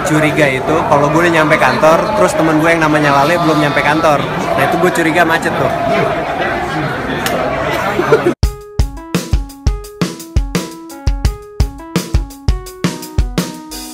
curiga itu kalau gue udah nyampe kantor, terus temen gue yang namanya Lale belum nyampe kantor. Nah itu gue curiga macet tuh.